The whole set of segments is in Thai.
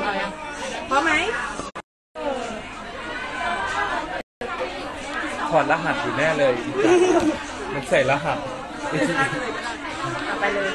พร้อมไหมถอดรหัสอยู่แน่เลยมันใส่รหัสไปเลย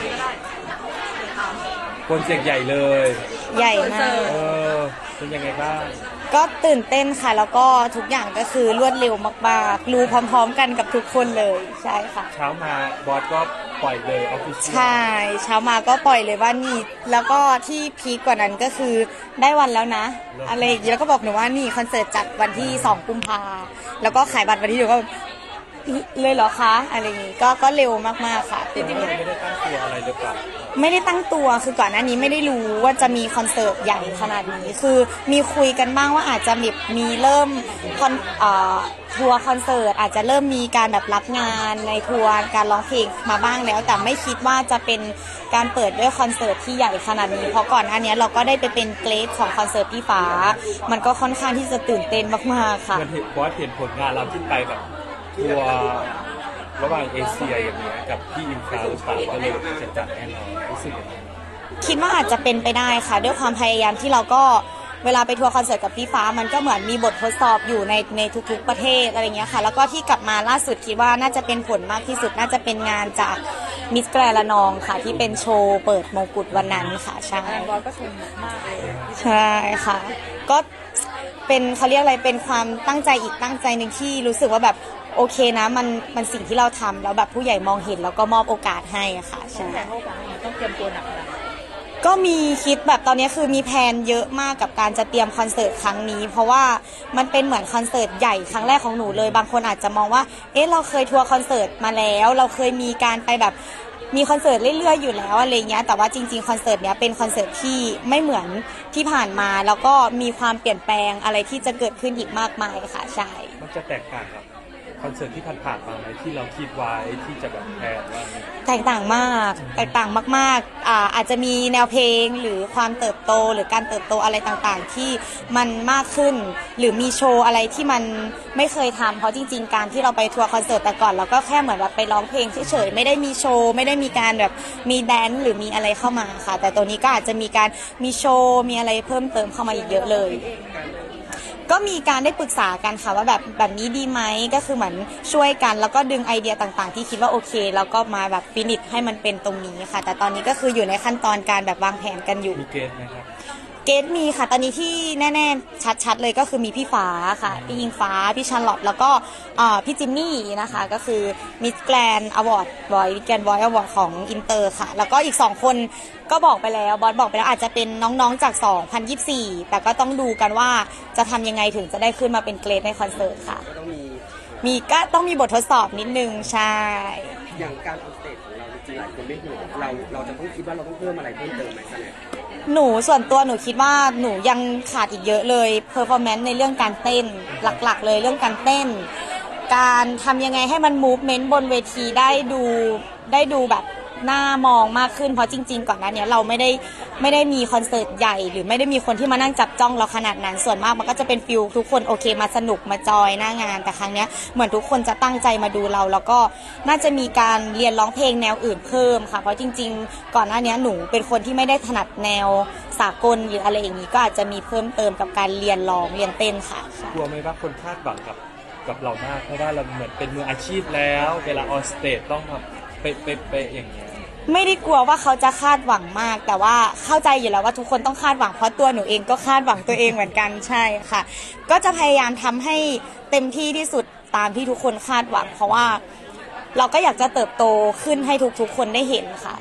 โปรเจกต์ใหญ่เลยใหญ่มากเป็นยังไงบ้างก็ตื่นเต้นค่ะแล้วก็ทุกอย่างก็คือรวดเร็วมากๆรู้พร้อมๆกันกับทุกคนเลยใช่ค่ะเช้ามาบอสก็ปล่อยเลยออฟฟิเชียลใช่เช้ามาก็ปล่อยเลยว่านี่แล้วก็ที่พีคกว่านั้นก็คือได้วันแล้วนะอะไรอย่างเงี้ยแล้วก็บอกหนูว่านี่คอนเสิร์ตจัดวันที่2 กุมภาแล้วก็ขายบัตรวันที่เดียวก็เลยเหรอคะอะไรอย่างงี้ก็เร็วมากๆค่ะจริงๆไม่ได้ตั้งตัวอะไรหรือเปล่าไม่ได้ตั้งตัวคือก่อนหน้านี้ไม่ได้รู้ว่าจะมีคอนเสิร์ตใหญ่ขนาดนี้คือมีคุยกันบ้างว่าอาจจะมีเริ่มทัวร์คอนเสิร์ตอาจจะเริ่มมีการแบบรับงานในทัวร์การร้องเพลงมาบ้างแล้วแต่ไม่คิดว่าจะเป็นการเปิดด้วยคอนเสิร์ตที่ใหญ่ขนาดนี้เพราะก่อนหน้านี้เราก็ได้ไปเป็นเกรดของคอนเสิร์ตพี่ฟ้ามันก็ค่อนข้างที่จะตื่นเต้นมากๆค่ะบอสเห็นผลงานเราขึ้นไปแบบทัวร์ระหว่างเอเชียอย่างเงี้ยกับที่อินฟราหรือเปล่าก็เลยจะจัดแน่นอนรู้สึกยังไงคิดว่าอาจจะเป็นไปได้ค่ะด้วยความพยายามที่เราก็เวลาไปทัวร์คอนเสิร์ตกับพี่ฟ้ามันก็เหมือนมีบททดสอบอยู่ในทุกๆประเทศอะไรเงี้ยค่ะแล้วก็ที่กลับมาล่าสุดคิดว่าน่าจะเป็นผลมากที่สุดน่าจะเป็นงานจากมิสแกรนด์ระนองค่ะที่เป็นโชว์เปิดมงกุฎวันนั้นค่ะใช่บอสก็ชมมากเลยใช่ค่ะก็เป็นเขาเรียกอะไรเป็นความตั้งใจอีกตั้งใจหนึ่งที่รู้สึกว่าแบบโอเคนะมันสิ่งที่เราทำแล้วแบบผู้ใหญ่มองเห็นแล้วก็มอบโอกาสให้อะค่ะใช่แต่โอกาสต้องเตรียมตัวหนักนะก็มีคิดแบบตอนนี้คือมีแพลนเยอะมากกับการจะเตรียมคอนเสิร์ตครั้งนี้เพราะว่ามันเป็นเหมือนคอนเสิร์ตใหญ่ครั้งแรกของหนูเลยบางคนอาจจะมองว่าเราเคยทัวร์คอนเสิร์ตมาแล้วเราเคยมีการไปแบบมีคอนเสิร์ตเรื่อยๆอยู่แล้วอะไรเงี้ยแต่ว่าจริงๆคอนเสิร์ตเนี้ยเป็นคอนเสิร์ตที่ไม่เหมือนที่ผ่านมาแล้วก็มีความเปลี่ยนแปลงอะไรที่จะเกิดขึ้นอีกมากมายค่ะใช่มันจะแตกต่างกับคอนเสิร์ตที่ผ่านมาไหมที่เราคิดไว้ที่จะแบบแพลนว่าแตกต่างมากแตกต่างมากๆอาจจะมีแนวเพลงหรือความเติบโตหรือการเติบโตอะไรต่างๆที่มันมากขึ้นหรือมีโชว์อะไรที่มันไม่เคยทำเพราะจริงๆการที่เราไปทัวร์คอนเสิร์ตแต่ก่อนเราก็แค่เหมือนแบบไปร้องเพลงเฉยๆไม่ได้มีโชว์ไม่ได้มีการแบบมีแดนซ์หรือมีอะไรเข้ามาค่ะแต่ตัวนี้ก็อาจจะมีการมีโชว์มีอะไรเพิ่มเติมเข้ามาอีกเยอะเลยก็มีการได้ปรึกษากันค่ะว่าแบบนี้ดีไหมก็คือเหมือนช่วยกันแล้วก็ดึงไอเดียต่างๆที่คิดว่าโอเคแล้วก็มาแบบฟินิชให้มันเป็นตรงนี้ค่ะแต่ตอนนี้ก็คืออยู่ในขั้นตอนการแบบวางแผนกันอยู่มีเกณฑ์ไหมครับเกณฑ์มีค่ะตอนนี้ที่แน่ๆชัดๆเลยก็คือมีพี่ฟ้าค่ะพี่ยิงฟ้าพี่ชาร์ลอตแล้วก็พี่จิมมี่นะคะก็คือมิสแกรนด์อวอร์ดบอยแกรนด์บอยอวอร์ดของอินเตอร์ค่ะแล้วก็อีก2คนก็บอกไปแล้วบอสบอกไปแล้วอาจจะเป็นน้องๆจาก2024แต่ก็ต้องดูกันว่าจะทำยังไงถึงจะได้ขึ้นมาเป็นเกรดในคอนเสิร์ตค่ะก็ต้องมีบททดสอบนิดนึงใช่อย่างการออนสเตจของเราจริงๆหลายคนไม่ห่วงเราจะต้องคิดว่าเราต้องเพิ่มอะไรเพิ่มเติมไหมคะเนี่ยหนูส่วนตัวหนูคิดว่าหนูยังขาดอีกเยอะเลยเพอร์ฟอร์แมนซ์ในเรื่องการเต้นหลักๆเลยเรื่องการเต้นการทำยังไงให้มันมูฟเมนต์บนเวทีได้ดูแบบน่ามองมากขึ้นเพราะจริงๆก่อนหน้านี้เราไม่ได้มีคอนเสิร์ตใหญ่หรือไม่ได้มีคนที่มานั่งจับจ้องเราขนาดนั้นส่วนมากมันก็จะเป็นฟิลทุกคนโอเคมาสนุกมาจอยหน้างานแต่ครั้งนี้เหมือนทุกคนจะตั้งใจมาดูเราแล้วก็น่าจะมีการเรียนร้องเพลงแนวอื่นเพิ่มค่ะเพราะจริงๆก่อนหน้านี้หนูเป็นคนที่ไม่ได้ถนัดแนวสากลหรืออะไรอย่างนี้ก็อาจจะมีเพิ่มเติมกับการเรียนร้องเรียนเต้นค่ะกลัวไหมว่าคนคาดหวังกับเรามากเพราะว่าเราเหมือนเป็นมืออาชีพแล้วเวลาออนสเตจต้องแบบเป๊ะๆอย่างเงี้ยไม่ได้กลัวว่าเขาจะคาดหวังมากแต่ว่าเข้าใจอยู่แล้วว่าทุกคนต้องคาดหวังเพราะตัวหนูเองก็คาดหวังตัวเองเหมือนกันใช่ค่ะก็จะพยายามทำให้เต็มที่ที่สุดตามที่ทุกคนคาดหวังเพราะว่าเราก็อยากจะเติบโตขึ้นให้ทุกๆคนได้เห็นค่ะ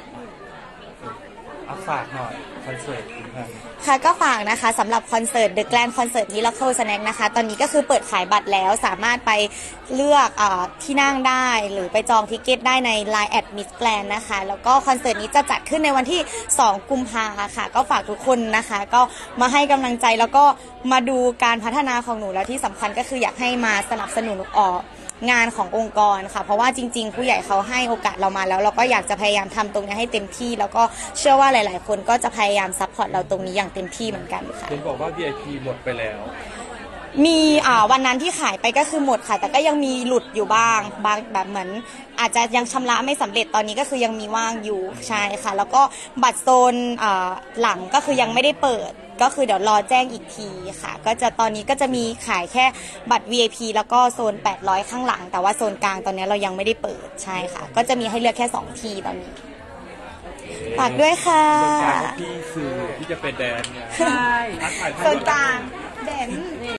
ฝากหน่อยคอนเสิร์ตค่ะก็ฝากนะคะสำหรับคอนเสิร์ต The Grand Concert Miracle Snack นะคะตอนนี้ก็คือเปิดขายบัตรแล้วสามารถไปเลือกที่นั่งได้หรือไปจองทิเก็ตได้ใน Line Miss Grand นะคะแล้วก็คอนเสิร์ตนี้จะจัดขึ้นในวันที่2 กุมภาพันธ์ค่ะก็ฝากทุกคนนะคะก็มาให้กำลังใจแล้วก็มาดูการพัฒนาของหนูแล้วที่สำคัญก็คืออยากให้มาสนับสนุนงานขององค์กรค่ะเพราะว่าจริงๆผู้ใหญ่เขาให้โอกาสเรามาแล้วเราก็อยากจะพยายามทำตรงนี้ให้เต็มที่แล้วก็เชื่อว่าหลายๆคนก็จะพยายามซัพพอร์ตเราตรงนี้อย่างเต็มที่เหมือนกันค่ะเห็นบอกว่า VIP หมดไปแล้วมีวันนั้นที่ขายไปก็คือหมดค่ะแต่ก็ยังมีหลุดอยู่บ้างแบบเหมือนอาจจะยังชำระไม่สำเร็จตอนนี้ก็คือยังมีว่างอยู่ใช่ค่ะแล้วก็บัตรโซนหลังก็คือยังไม่ได้เปิดก็คือเดี๋ยวรอแจ้งอีกทีค่ะก็จะตอนนี้ก็จะมีขายแค่บัตร VIP แล้วก็โซน800ข้างหลังแต่ว่าโซนกลางตอนนี้เรายังไม่ได้เปิดใช่ค่ะก็จะมีให้เลือกแค่2ที่ตอนนี้ฝากด้วยค่ะพี่สื่อที่จะเป็นแดนเนี่ยใช่โซนกลางแดน